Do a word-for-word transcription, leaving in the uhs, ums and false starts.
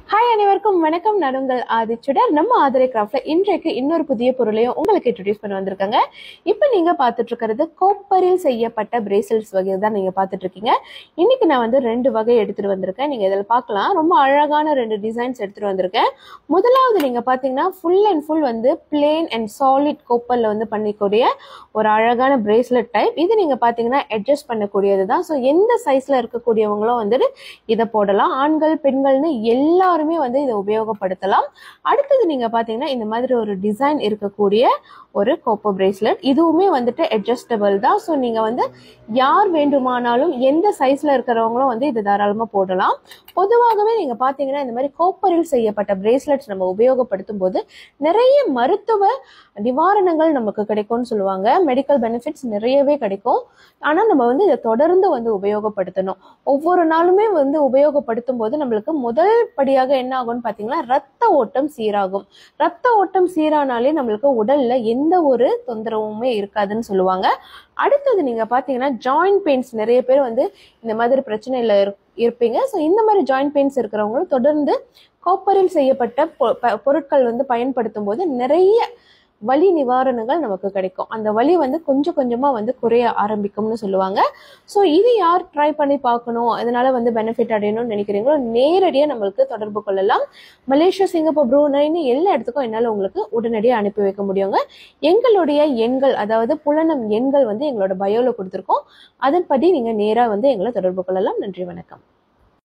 Hi அனைவருக்கும் வணக்கம். நான் உங்கள் ஆதிச்சுடர். நம்ம ஆதிரை கிராஃப்ட்ல இன்றைக்கு இன்னொரு புதிய பொருளையும் உங்களுக்கு இன்ட்ரோடியூஸ் பண்ண வந்திருக்காங்க. இப்போ நீங்க பார்த்துட்டு இருக்கிறது கோப்பரில் செய்யப்பட்ட பிரேஸ்லெட்ஸ் வகை தான் நீங்க பார்த்துட்டு இருக்கீங்க. இன்னைக்கு நான் வந்து ரெண்டு வகை எடுத்துட்டு வந்திருக்கேன். நீங்க இதில் பார்க்கலாம், ரொம்ப அழகான ரெண்டு டிசைன்ஸ் எடுத்துட்டு வந்திருக்கேன். முதலாவது நீங்க பாத்தீங்கன்னா ஃபுல் அண்ட் ஃபுல் வந்து பிளேன் அண்ட் சாலிட் கோப்பர்ல வந்து பண்ணிக்கூடிய ஒரு அழகான பிரேஸ்லெட் டைப். இது நீங்க பாத்தீங்கன்னா அட்ஜஸ்ட் பண்ணக்கூடியது தான். ஸோ எந்த சைஸ்ல இருக்கக்கூடியவங்களும் வந்துட்டு இதை போடலாம். ஆண்கள் பெண்கள்னு எல்லா வந்து இதை உபயோகப்படுத்தலாம். அடுத்தது நீங்க பாத்தீங்கன்னா இந்த மாதிரி ஒரு டிசைன் இருக்கக்கூடிய ஒரு கோப்பர் பிரேஸ்லெட். இதுவுமே வந்துட்டு அட்ஜஸ்டபிள் தான். ஸோ நீங்க வந்து யார் வேண்டுமானாலும் எந்த சைஸ்ல இருக்கிறவங்களும் வந்து இது தாராளமா போடலாம். பொதுவாகவே நீங்க பாத்தீங்கன்னா இந்த மாதிரி கோப்பரில் செய்யப்பட்ட பிரேஸ்லெட்ஸ் நம்ம உபயோகப்படுத்தும் போது நிறைய மருத்துவ நிவாரணங்கள் நமக்கு கிடைக்கும்னு சொல்லுவாங்க. மெடிக்கல் பெனிஃபிட்ஸ் நிறையவே கிடைக்கும். ஆனா நம்ம வந்து இதை தொடர்ந்து வந்து உபயோகப்படுத்தணும். ஒவ்வொரு நாளுமே வந்து உபயோகப்படுத்தும் போது நம்மளுக்கு முதல் படியாக என்ன ஆகும்னு பாத்தீங்கன்னா ரத்த ஓட்டம் சீராகும். ரத்த ஓட்டம் சீரானாலே நம்மளுக்கு உடல்ல எந்த ஒரு தொந்தரவுமே இருக்காதுன்னு சொல்லுவாங்க. அடுத்தது நீங்க பாத்தீங்கன்னா ஜாயிண்ட் பெயின்ஸ், நிறைய பேர் வந்து இந்த மாதிரி பிரச்சனையில இருப்பீங்க. ஸோ இந்த மாதிரி ஜாயிண்ட் பெயின்ஸ் இருக்கிறவங்களும் தொடர்ந்து கோப்பரில் செய்யப்பட்ட பொருட்கள் வந்து பயன்படுத்தும் போது நிறைய வலி நிவாரணங்கள் நமக்கு கிடைக்கும். அந்த வலி வந்து கொஞ்சம் கொஞ்சமா வந்து குறைய ஆரம்பிக்கும்னு சொல்லுவாங்க. ஸோ இது யார் ட்ரை பண்ணி பார்க்கணும், அதனால வந்து பெனிஃபிட் அடையணும்னு நினைக்கிறீங்களோ நேரடியாக நம்மளுக்கு தொடர்பு கொள்ளலாம். மலேசியா, சிங்கப்பூர், ப்ரூனைன்னு எல்லா இடத்துக்கும் என்னால் உங்களுக்கு உடனடியாக அனுப்பி வைக்க முடியுங்க. எங்களுடைய எண்கள், அதாவது புலனம் எண்கள் வந்து எங்களோட பயோல கொடுத்துருக்கோம். அதன்படி நீங்க நேராக வந்து எங்களை தொடர்பு கொள்ளலாம். நன்றி, வணக்கம்.